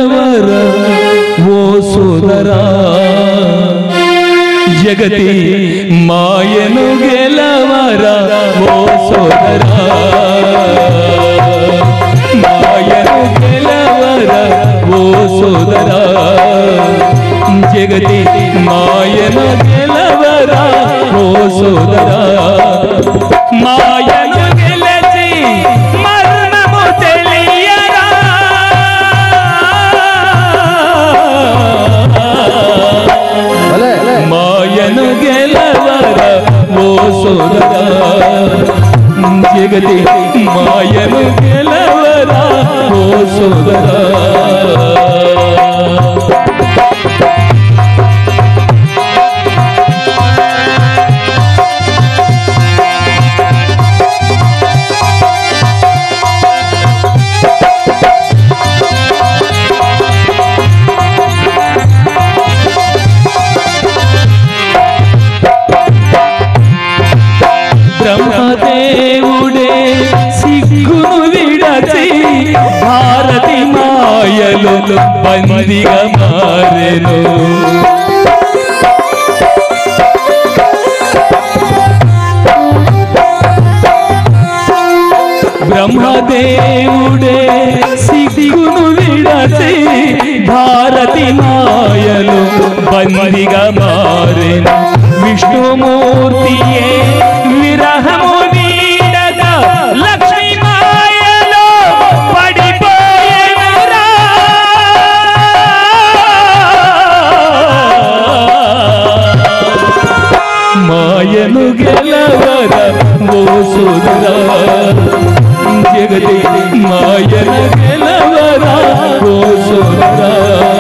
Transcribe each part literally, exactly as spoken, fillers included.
గెలవరా ఓ సోదరా జగతి మాయను గెలవరా ఓ సోదరా మాయను గెలవరా ఓ సోదరా జగతి మాయను గెలవరా ఓ సోదరా మాయను గెలచి మరణము తెలియరా మాయను గెలవరా ఓ సోదరా జగతి మాయను గెలవరా ఓ సోదరా బ్రహ్మదేవుడే సిగ్గును విడచి భారతి మాయలో బందిగా మారెను బ్రహ్మదేవుడే సిగ్గును విడచి భారతి మాయలో బందిగా మారెను విష్ణుమూర్తియే విరహము నీడద లక్ష్మీ మాయలో పడిపోయేనురా మాయను గెలవరా ఓ సోదరా జగతి మాయను గెలవరా ఓ సోదరా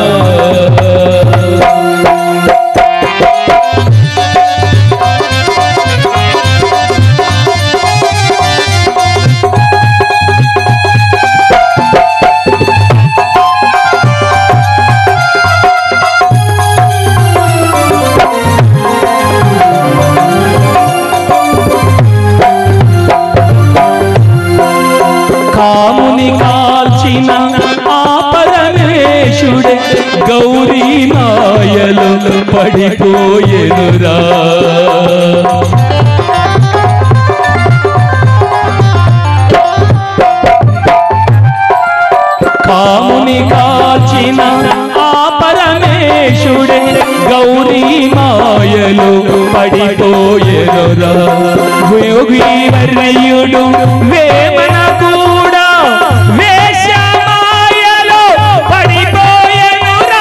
కాముని కాల్చిన ఆ పరమేశుడే గౌరీ మాయలో పడిపోయేనురా కాముని కాల్చిన ఆ పరమేశుడే గౌరీ మాయలో పడిపోయేనురా యోగి వర్ణయుడు వేమన కూడా వేశ్య మాయలో పడిపోయేనురా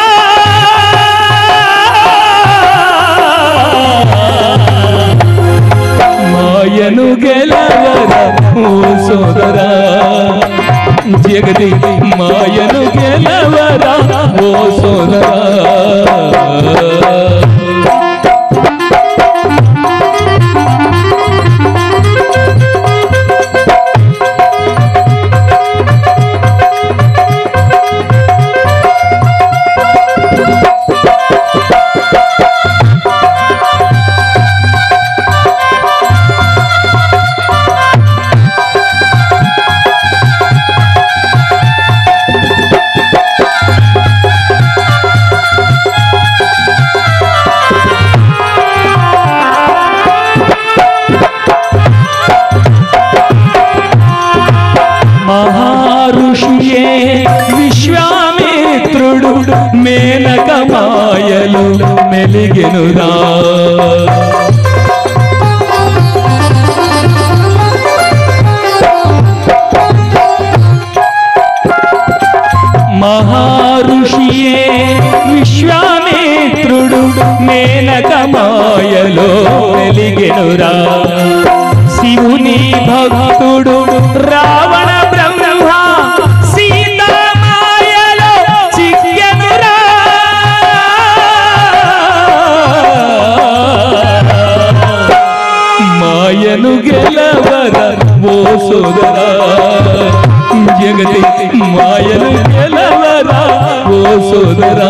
మాయను గెలవరా ఓ సోదరా జగతి మాయను గెలవరా ఓ సోదరా మహారుషియే విశ్వామిత్రుడు మేనక మాయలు మెలిగెనురా మహారుషియే విశ్వామిత్రుడు మేనక మాయలో మెలిగెనురా శివుని భక్తుడు రావణ బ్రహ్మ సీతా మాయలో చిక్కెనురా మాయను గెలవరా ఓ సోదరా జగతి మాయను గెలవరా ఓ సోదరా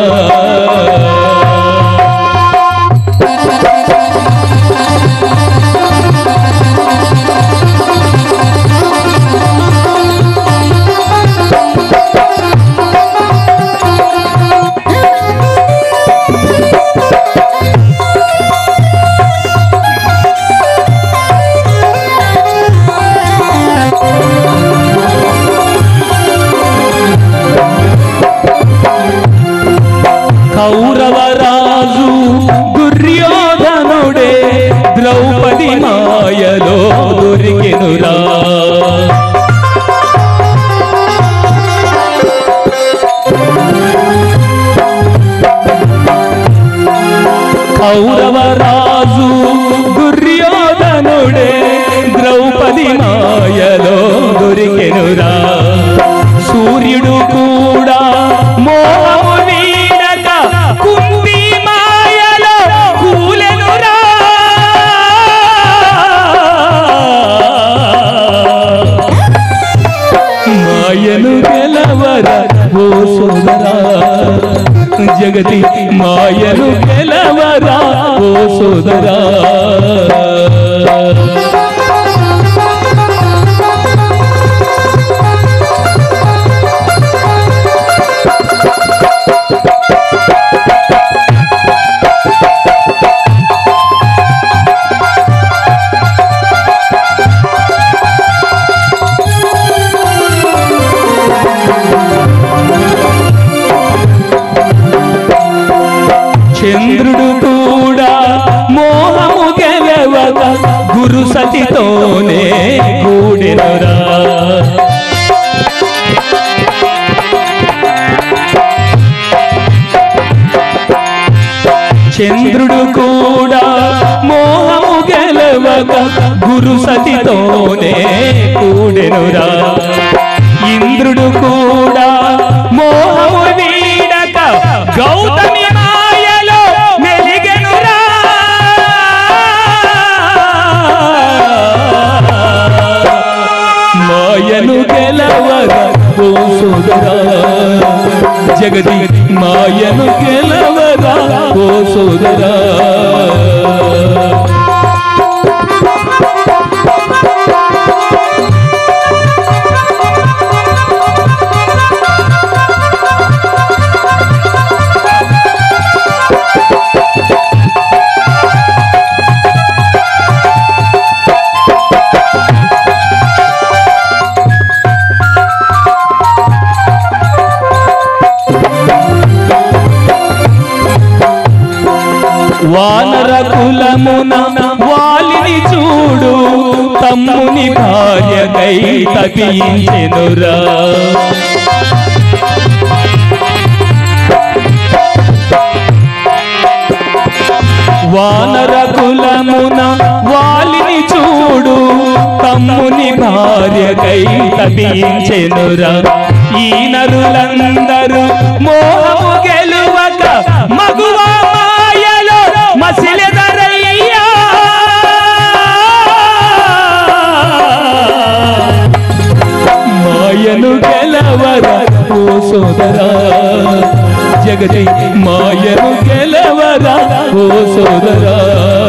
జగతి మాయను గెలవరా ఓ సోదరా. చంద్రుడు కూడా మోహము గెలవక గురు సతితోనే కూడెనురా. చంద్రుడు కూడా మోహము గెలవక గురు సతితోనే కూడెనురా. ఇంద్రుడు కూడా మోహము వీడక గౌతమి మాయలో మెలిగెనురా. మాయను గెలవరా ఓ సోదరా. జగతి మాయను గెలవరా ఓ సోదరా. వానర కులమున వాలిని చూడు తమ్ముని భార్యకై తపించెనురా. వానర కులమున వాలిని చూడు తమ్ముని భార్యకై తపించెనురా. ఈ నరులందరూ మోహము గెలువక మగువా మాయలో మసిలెదరయ్యా. మాయను గెలవరా ఓ సోదరా. జగతి మాయను గెలవరా ఓ సోదరా.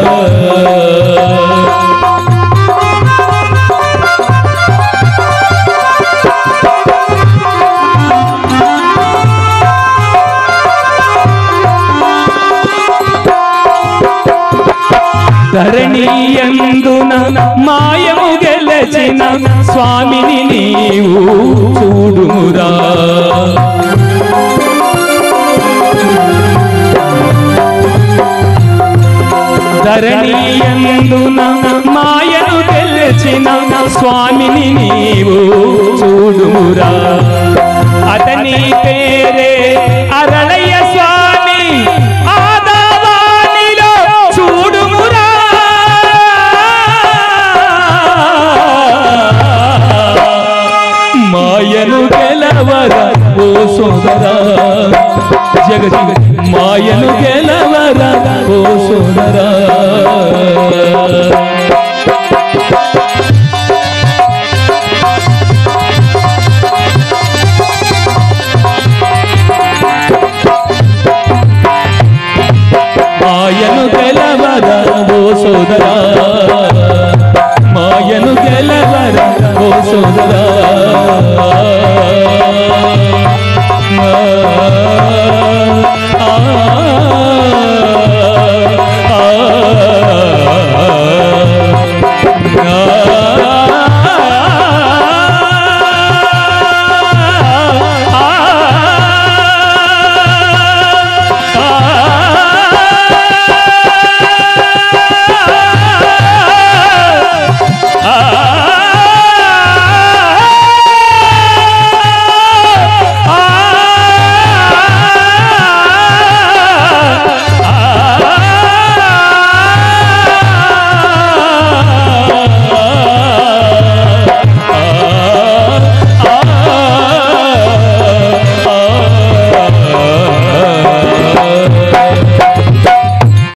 ధరణీయందున మాయము గెలచిన స్వామిని నీవు చూడుమురా. ధరణీయందున మాయను గెలచిన స్వామిని నీవు చూడుమురా. అతని పేరే అరళయ్య స్వామి ఆదావానిలో చూడుమురా. మాయను గెలవరా ఓ సోదరా. జగతి మాయను గెలవరా ఓ సోదరా. మాయను గెలవరా ఓ సోదరా. మాయను గెలవరా ఓ సోదరా.